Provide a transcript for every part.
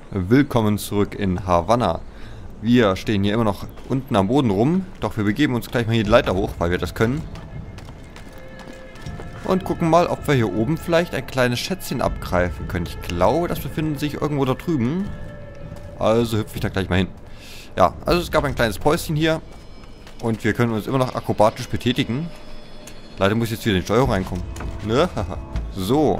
Willkommen zurück in Havanna. Wir stehen hier immer noch unten am Boden rum, doch wir begeben uns gleich mal hier die Leiter hoch, weil wir das können. Und gucken mal, ob wir hier oben vielleicht ein kleines Schätzchen abgreifen können. Ich glaube, das befindet sich irgendwo da drüben. Also hüpfe ich da gleich mal hin. Ja, also es gab ein kleines Päuschen hier. Und wir können uns immer noch akrobatisch betätigen. Leider muss jetzt wieder in die Steuerung reinkommen. Ne? So.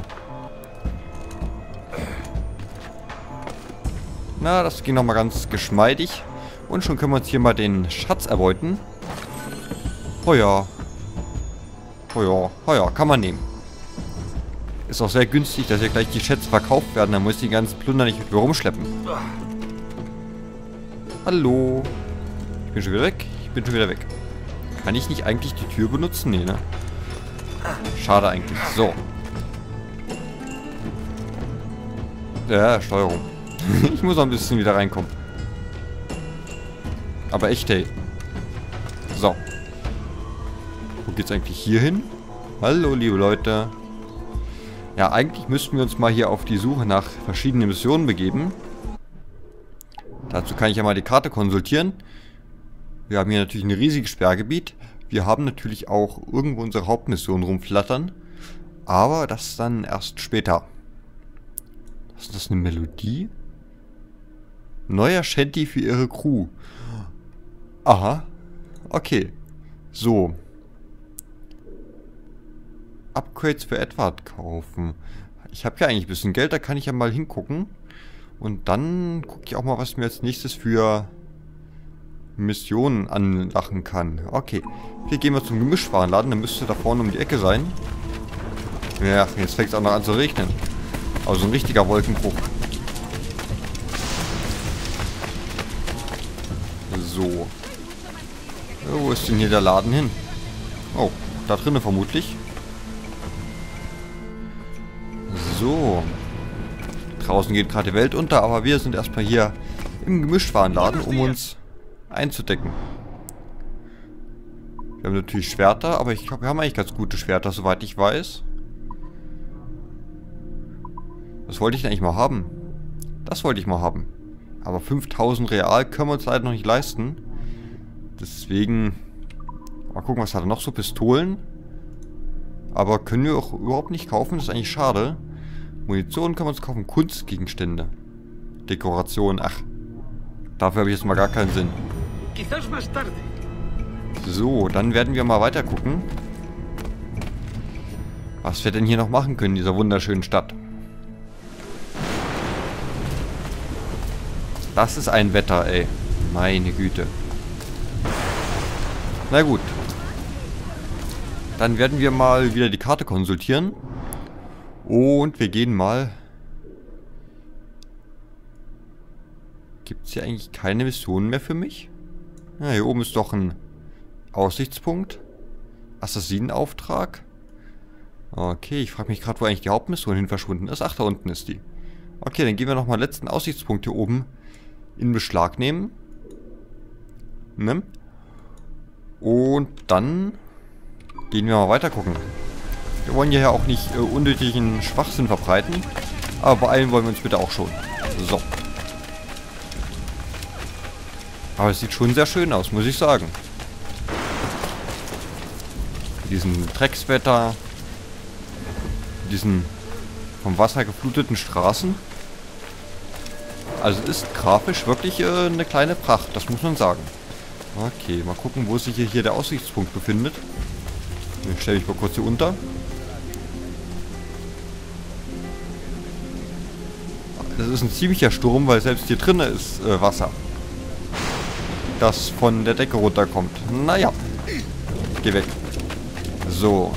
Na, das ging nochmal ganz geschmeidig. Und schon können wir uns hier mal den Schatz erbeuten. Oh ja. Oh ja. Oh ja, kann man nehmen. Ist auch sehr günstig, dass hier gleich die Schätze verkauft werden. Dann muss ich den ganzen Plunder nicht mit mir rumschleppen. Hallo. Ich bin schon wieder weg. Ich bin schon wieder weg. Kann ich nicht eigentlich die Tür benutzen? Nee, ne? Schade eigentlich. So. Ja, Steuerung. Ich muss noch ein bisschen wieder reinkommen. Aber echt, hey. So. Wo geht's eigentlich hier hin? Hallo, liebe Leute. Ja, eigentlich müssten wir uns mal hier auf die Suche nach verschiedenen Missionen begeben. Dazu kann ich ja mal die Karte konsultieren. Wir haben hier natürlich ein riesiges Sperrgebiet. Wir haben natürlich auch irgendwo unsere Hauptmission rumflattern. Aber das dann erst später. Ist das eine Melodie? Neuer Shanty für ihre Crew. Aha. Okay. So. Upgrades für Edward kaufen. Ich habe ja eigentlich ein bisschen Geld, da kann ich ja mal hingucken. Und dann gucke ich auch mal, was mir als nächstes für Missionen anlachen kann. Okay. Hier gehen wir zum Gemischwarenladen. Der müsste da vorne um die Ecke sein. Ja, jetzt fängt es auch noch an zu regnen. Also ein richtiger Wolkenbruch. So. Wo ist denn hier der Laden hin? Oh, da drinnen vermutlich. So. Draußen geht gerade die Welt unter, aber wir sind erstmal hier im Gemischtwarenladen, um uns einzudecken. Wir haben natürlich Schwerter, aber ich glaube, wir haben eigentlich ganz gute Schwerter, soweit ich weiß. Was wollte ich denn eigentlich mal haben? Das wollte ich mal haben. Aber 5000 Real können wir uns leider noch nicht leisten. Deswegen... Mal gucken, was hat er noch so? Pistolen. Aber können wir auch überhaupt nicht kaufen. Das ist eigentlich schade. Munition können wir uns kaufen. Kunstgegenstände. Dekoration. Ach. Dafür habe ich jetzt mal gar keinen Sinn. So, dann werden wir mal weiter gucken. Was wir denn hier noch machen können in dieser wunderschönen Stadt. Das ist ein Wetter, ey. Meine Güte. Na gut. Dann werden wir mal wieder die Karte konsultieren. Und wir gehen mal... Gibt es hier eigentlich keine Missionen mehr für mich? Ja, hier oben ist doch ein Aussichtspunkt. Assassinenauftrag. Okay, ich frage mich gerade, wo eigentlich die Hauptmission hin verschwunden ist. Ach, da unten ist die. Okay, dann gehen wir nochmal den letzten Aussichtspunkt hier oben in Beschlag nehmen. Ne? Und dann gehen wir mal weiter gucken. Wir wollen ja auch nicht unnötigen Schwachsinn verbreiten. Aber beeilen wollen wir uns bitte auch schon. So. Aber es sieht schon sehr schön aus, muss ich sagen. Mit diesem Dreckswetter. Mit diesen vom Wasser gefluteten Straßen. Also ist grafisch wirklich eine kleine Pracht, das muss man sagen. Okay, mal gucken, wo sich hier der Aussichtspunkt befindet. Ich stelle mich mal kurz hier unter. Das ist ein ziemlicher Sturm, weil selbst hier drinnen ist Wasser. Das von der Decke runterkommt. Naja. Geh weg. So.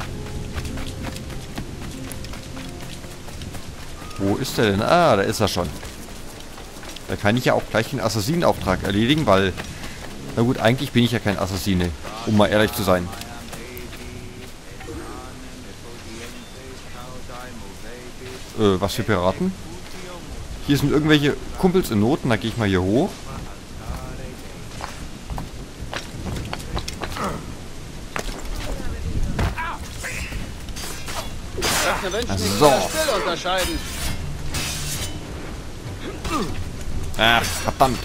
Wo ist der denn? Ah, da ist er schon. Da kann ich ja auch gleich den Assassinenauftrag erledigen, weil... Na gut, eigentlich bin ich ja kein Assassine, um mal ehrlich zu sein. Was für Piraten? Hier sind irgendwelche Kumpels in Not, und da gehe ich mal hier hoch. So. Ach, verdammt.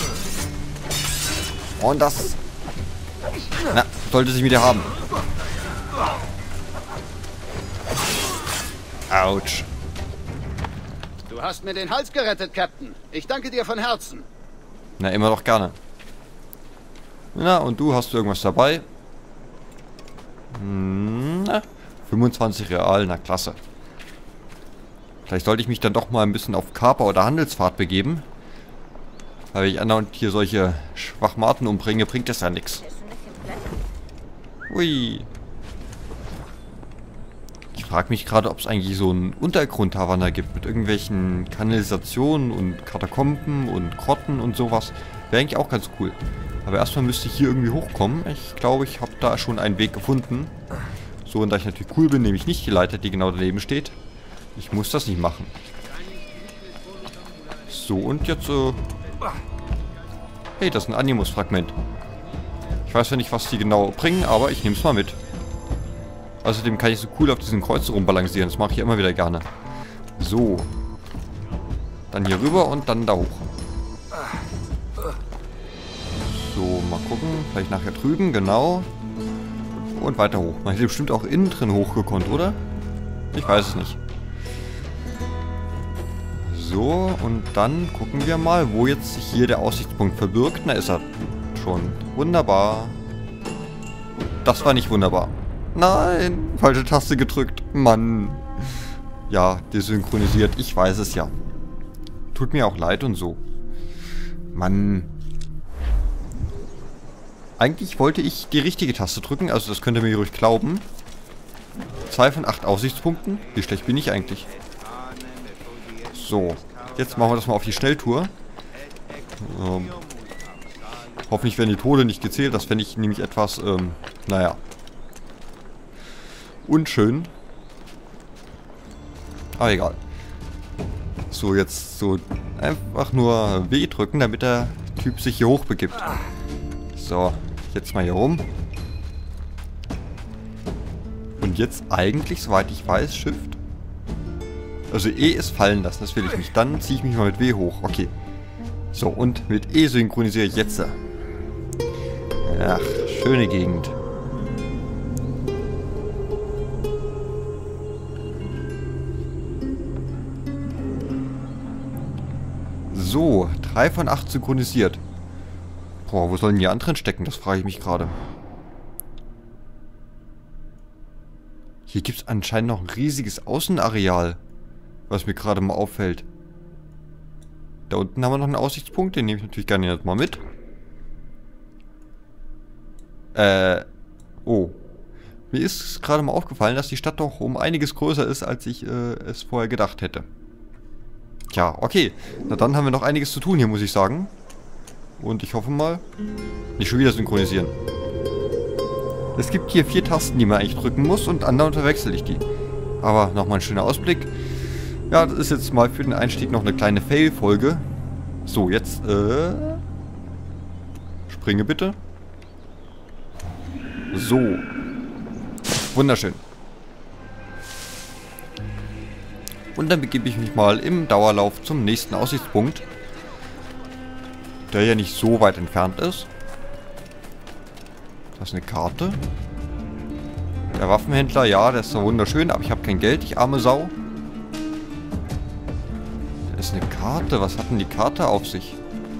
Und das... Na, sollte sie wieder haben. Autsch. Du hast mir den Hals gerettet, Captain. Ich danke dir von Herzen. Na, immer doch gerne. Na, und du, hast du irgendwas dabei? Na, 25 Real, na klasse. Vielleicht sollte ich mich dann doch mal ein bisschen auf Kaper- oder Handelsfahrt begeben. Weil ich andauernd hier solche Schwachmaten umbringe, bringt das ja nichts. Ui. Ich frage mich gerade, ob es eigentlich so einen Untergrund-Havanna gibt mit irgendwelchen Kanalisationen und Katakomben und Grotten und sowas. Wäre eigentlich auch ganz cool. Aber erstmal müsste ich hier irgendwie hochkommen. Ich glaube, ich habe da schon einen Weg gefunden. So, und da ich natürlich cool bin, nehme ich nicht die Leiter, die genau daneben steht. Ich muss das nicht machen. So, und jetzt, hey, das ist ein Animus-Fragment. Ich weiß ja nicht, was die genau bringen, aber ich nehme es mal mit. Außerdem kann ich so cool auf diesen Kreuzen rumbalancieren. Das mache ich ja immer wieder gerne. So. Dann hier rüber und dann da hoch. So, mal gucken. Vielleicht nachher drüben, genau. Und weiter hoch. Man hätte bestimmt auch innen drin hochgekonnt, oder? Ich weiß es nicht. So, und dann gucken wir mal, wo jetzt sich hier der Aussichtspunkt verbirgt. Na, ist er schon. Wunderbar. Das war nicht wunderbar. Nein, falsche Taste gedrückt. Mann. Ja, desynchronisiert. Ich weiß es ja. Tut mir auch leid und so. Mann. Eigentlich wollte ich die richtige Taste drücken, also das könnt ihr mir ruhig glauben. 2 von 8 Aussichtspunkten. Wie schlecht bin ich eigentlich? So, jetzt machen wir das mal auf die Schnelltour. Hoffentlich werden die Tode nicht gezählt. Das fände ich nämlich etwas, naja. Unschön. Aber egal. So, jetzt so einfach nur W drücken, damit der Typ sich hier hochbegibt. So, jetzt mal hier rum. Und jetzt eigentlich, soweit ich weiß, Shift. Also E ist fallen lassen, das will ich nicht. Dann ziehe ich mich mal mit W hoch. Okay. So, und mit E synchronisiere ich jetzt. Ach, schöne Gegend. So, 3 von 8 synchronisiert. Boah, wo sollen die anderen stecken? Das frage ich mich gerade. Hier gibt es anscheinend noch ein riesiges Außenareal. Was mir gerade mal auffällt. Da unten haben wir noch einen Aussichtspunkt. Den nehme ich natürlich gerne jetzt mal mit. Oh. Mir ist gerade mal aufgefallen, dass die Stadt doch um einiges größer ist, als ich es vorher gedacht hätte. Tja, okay. Na dann haben wir noch einiges zu tun hier, muss ich sagen. Und ich hoffe mal... Nicht schon wieder synchronisieren. Es gibt hier 4 Tasten, die man eigentlich drücken muss und andauernd verwechsel ich die. Aber nochmal ein schöner Ausblick. Ja, das ist jetzt mal für den Einstieg noch eine kleine Fail-Folge. So, jetzt, springe bitte. So. Wunderschön. Und dann begebe ich mich mal im Dauerlauf zum nächsten Aussichtspunkt. Der ja nicht so weit entfernt ist. Das ist eine Karte. Der Waffenhändler, ja, der ist so wunderschön, aber ich habe kein Geld, ich arme Sau. Das ist eine Karte. Was hat denn die Karte auf sich?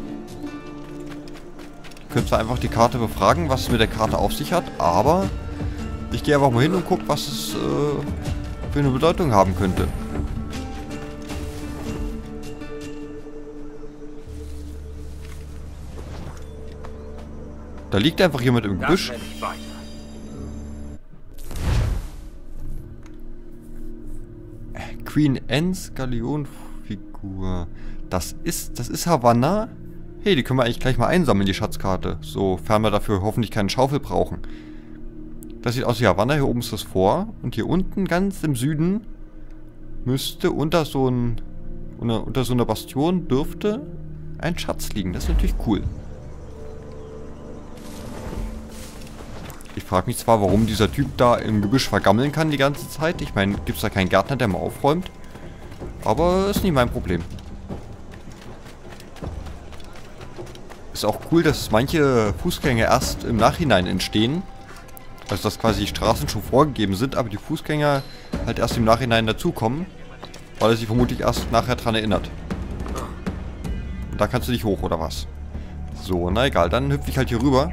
Ich könnte zwar einfach die Karte befragen, was es mit der Karte auf sich hat, aber ich gehe einfach mal hin und gucke, was es für eine Bedeutung haben könnte. Da liegt einfach jemand im Gebüsch. Queen Anne's Galeonfigur. Das ist Havanna. Hey, die können wir eigentlich gleich mal einsammeln, die Schatzkarte. Sofern wir dafür hoffentlich keine Schaufel brauchen. Das sieht aus wie Havanna. Hier oben ist das Fort. Und hier unten, ganz im Süden, müsste unter so einer Bastion dürfte ein Schatz liegen. Das ist natürlich cool. Ich frage mich zwar, warum dieser Typ da im Gebüsch vergammeln kann die ganze Zeit. Ich meine, gibt es da keinen Gärtner, der mal aufräumt? Aber ist nicht mein Problem. Ist auch cool, dass manche Fußgänger erst im Nachhinein entstehen. Also dass quasi die Straßen schon vorgegeben sind, aber die Fußgänger halt erst im Nachhinein dazukommen, weil er sich vermutlich erst nachher dran erinnert. Und da kannst du nicht hoch, oder was? So, na egal, dann hüpfe ich halt hier rüber.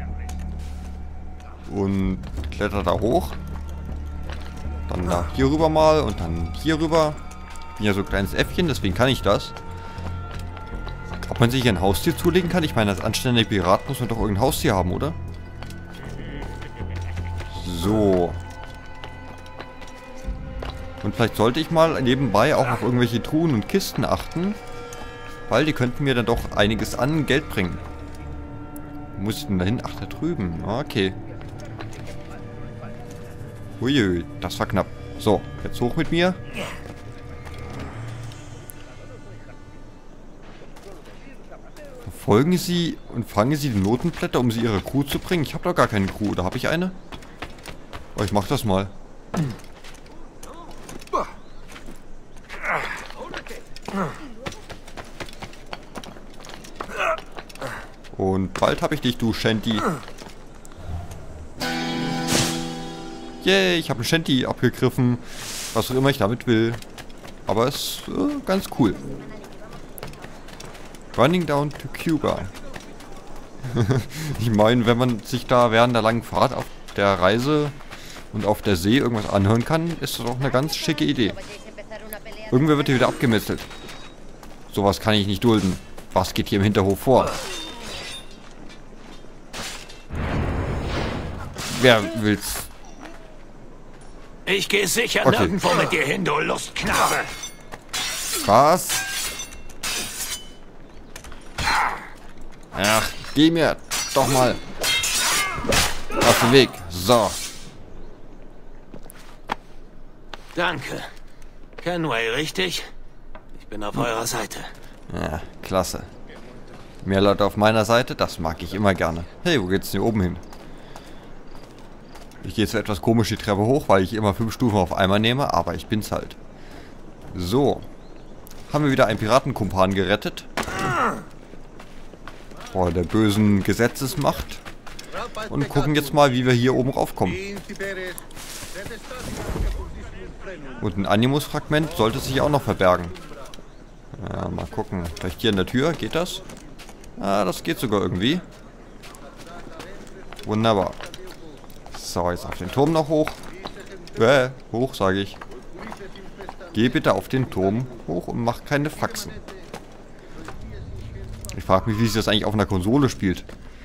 Und kletter da hoch. Dann da hier rüber mal und dann hier rüber. Bin ja so ein kleines Äffchen, deswegen kann ich das. Ob man sich ein Haustier zulegen kann? Ich meine, als anständiger Pirat muss man doch irgendein Haustier haben, oder? So. Und vielleicht sollte ich mal nebenbei auch auf irgendwelche Truhen und Kisten achten. Weil die könnten mir dann doch einiges an Geld bringen. Wo muss ich denn dahin? Ach, da drüben. Okay. Uiui, das war knapp. So, jetzt hoch mit mir. Verfolgen Sie und fangen Sie die Notenblätter, um sie Ihrer Crew zu bringen. Ich habe doch gar keine Crew. Oder habe ich eine? Oh, ich mach das mal. Und bald habe ich dich, du Shanty. Yay, ich habe einen Shanty abgegriffen. Was auch immer ich damit will. Aber es ist ganz cool. Running down to Cuba. Ich meine, wenn man sich da während der langen Fahrt auf der Reise und auf der See irgendwas anhören kann, ist das auch eine ganz schicke Idee. Irgendwer wird hier wieder abgemetzelt. Sowas kann ich nicht dulden. Was geht hier im Hinterhof vor? Wer will's? Ich gehe sicher nirgendwo mit dir hin, du Lustknabe. Was? Ach, geh mir doch mal aus dem Weg. So. Danke. Kenway, richtig? Ich bin auf eurer Seite. Ja, klasse. Mehr Leute auf meiner Seite, das mag ich immer gerne. Hey, wo geht's denn hier oben hin? Ich gehe zwar etwas komisch die Treppe hoch, weil ich immer 5 Stufen auf einmal nehme, aber ich bin's halt. So. Haben wir wieder einen Piratenkumpan gerettet. Vor der bösen Gesetzesmacht. Und gucken jetzt mal, wie wir hier oben raufkommen. Und ein Animus-Fragment sollte sich auch noch verbergen. Ja, mal gucken. Vielleicht hier in der Tür. Geht das? Ah, das geht sogar irgendwie. Wunderbar. So, jetzt auf den Turm noch hoch. Hoch, sage ich. Geh bitte auf den Turm hoch und mach keine Faxen. Ich frage mich, wie sich das eigentlich auf einer Konsole spielt.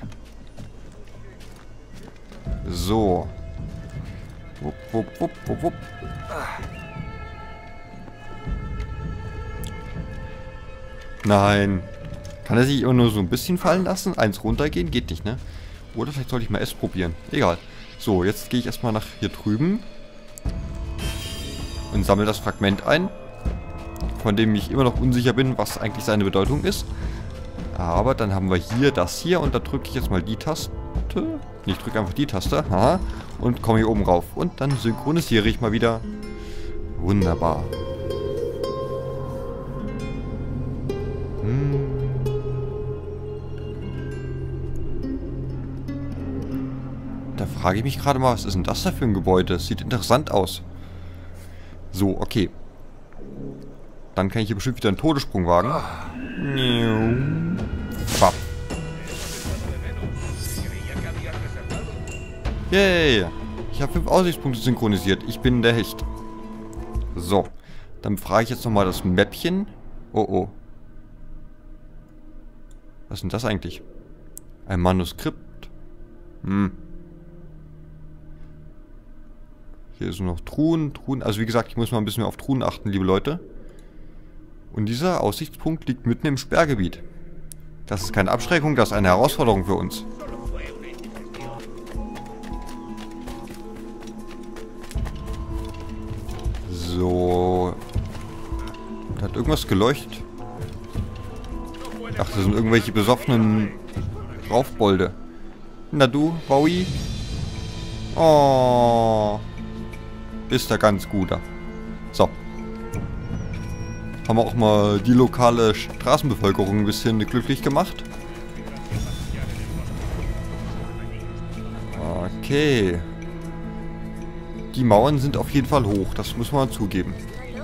So. Wupp, wupp, wupp, wupp, wupp. Nein. Kann er sich immer nur so ein bisschen fallen lassen? Eins runtergehen? Geht nicht, ne? Oder vielleicht sollte ich mal S probieren. Egal. So, jetzt gehe ich erstmal nach hier drüben. Und sammle das Fragment ein. Von dem ich immer noch unsicher bin, was eigentlich seine Bedeutung ist. Aber dann haben wir hier das hier. Und da drücke ich jetzt mal die Taste. Ich drücke einfach die Taste. Haha. Und komme hier oben rauf. Und dann synchronisiere ich mal wieder. Wunderbar. Da frage ich mich gerade mal, was ist denn das da für ein Gebäude? Das sieht interessant aus. So, okay. Dann kann ich hier bestimmt wieder einen Todessprung wagen. Bap. Yay! Ich habe 5 Aussichtspunkte synchronisiert. Ich bin der Hecht. So. Dann frage ich jetzt nochmal das Mäppchen. Oh oh. Was ist denn das eigentlich? Ein Manuskript. Hier sind noch Truhen. Also wie gesagt, ich muss mal ein bisschen mehr auf Truhen achten, liebe Leute. Und dieser Aussichtspunkt liegt mitten im Sperrgebiet. Das ist keine Abschreckung, das ist eine Herausforderung für uns. So. Da hat irgendwas geleuchtet. Ach, das sind irgendwelche besoffenen Raufbolde. Na du, Bowie? Oh. Bist der ganz guter. So. Haben wir auch mal die lokale Straßenbevölkerung ein bisschen glücklich gemacht. Okay. Die Mauern sind auf jeden Fall hoch, das muss man zugeben.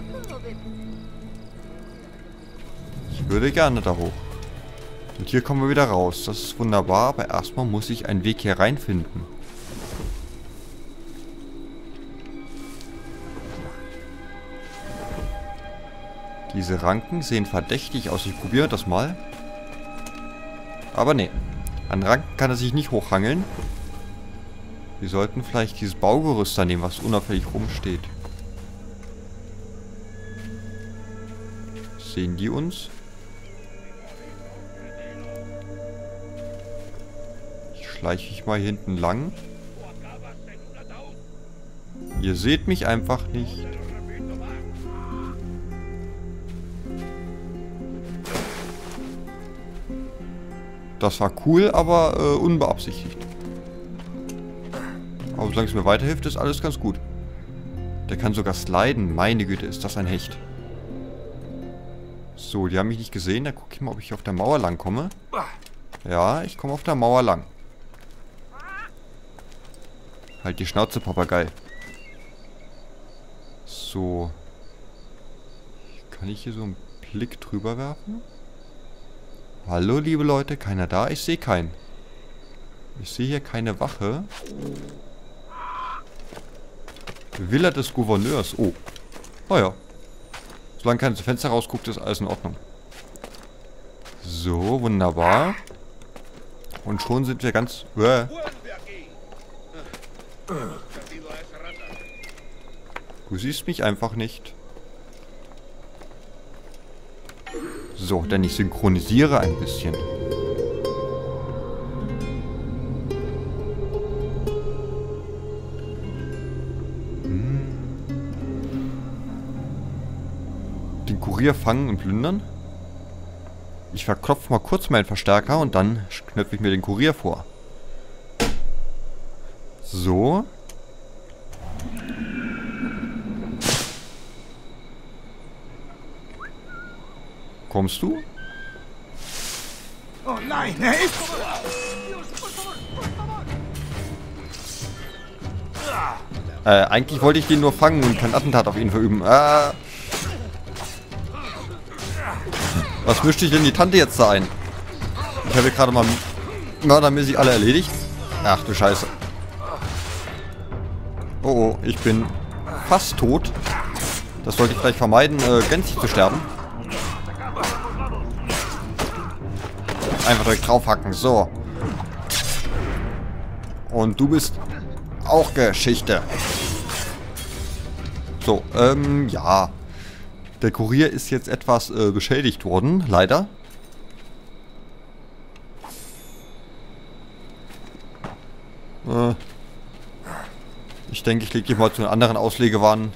Ich würde gerne da hoch. Und hier kommen wir wieder raus. Das ist wunderbar, aber erstmal muss ich einen Weg hier reinfinden. Diese Ranken sehen verdächtig aus. Ich probiere das mal. Aber nee. An Ranken kann er sich nicht hochhangeln. Wir sollten vielleicht dieses Baugerüst da nehmen, was unauffällig rumsteht. Sehen die uns? Ich schleiche mich mal hier hinten lang. Ihr seht mich einfach nicht. Das war cool, aber unbeabsichtigt. Aber solange es mir weiterhilft, ist alles ganz gut. Der kann sogar sliden. Meine Güte, ist das ein Hecht. So, die haben mich nicht gesehen. Da gucke ich mal, ob ich auf der Mauer lang komme. Ja, ich komme auf der Mauer lang. Halt die Schnauze, Papagei. So. Kann ich hier so einen Blick drüber werfen? Hallo, liebe Leute. Keiner da? Ich sehe keinen. Ich sehe hier keine Wache. Villa des Gouverneurs. Oh. Naja. Solange keiner zum Fenster rausguckt, ist alles in Ordnung. So, wunderbar. Und schon sind wir ganz... Du siehst mich einfach nicht. So, denn ich synchronisiere ein bisschen. Den Kurier fangen und plündern. Ich verklopfe mal kurz meinen Verstärker und dann knöpfe ich mir den Kurier vor. So. Kommst du? Oh nein, er ist... Eigentlich wollte ich den nur fangen und kein Attentat auf ihn verüben. Was mischte ich denn die Tante jetzt da ein? Ich habe hier gerade mal mördermäßig alle erledigt. Ach du Scheiße. Oh oh, ich bin fast tot. Das sollte ich vielleicht vermeiden, gänzlich zu sterben. Einfach direkt draufhacken, so. Und du bist auch Geschichte. So, ja. Der Kurier ist jetzt etwas beschädigt worden, leider. Ich denke, ich lege dich mal zu den anderen Auslegewahn.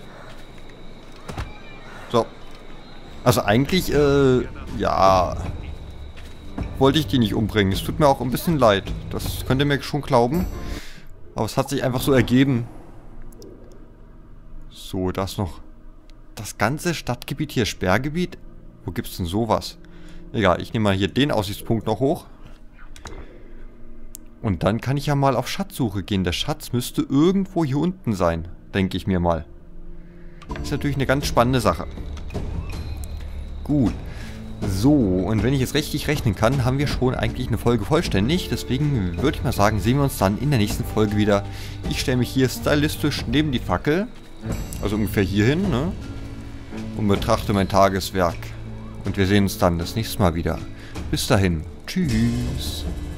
So. Also eigentlich, ja... wollte ich die nicht umbringen. Es tut mir auch ein bisschen leid. Das könnt ihr mir schon glauben. Aber es hat sich einfach so ergeben. So, da ist noch das ganze Stadtgebiet hier, Sperrgebiet. Wo gibt's denn sowas? Egal, ich nehme mal hier den Aussichtspunkt noch hoch. Und dann kann ich ja mal auf Schatzsuche gehen. Der Schatz müsste irgendwo hier unten sein, denke ich mir mal. Das ist natürlich eine ganz spannende Sache. Gut. So, und wenn ich jetzt richtig rechnen kann, haben wir schon eigentlich eine Folge vollständig. Deswegen würde ich mal sagen, sehen wir uns dann in der nächsten Folge wieder. Ich stelle mich hier stylistisch neben die Fackel. Also ungefähr hierhin, ne? Und betrachte mein Tageswerk. Und wir sehen uns dann das nächste Mal wieder. Bis dahin. Tschüss.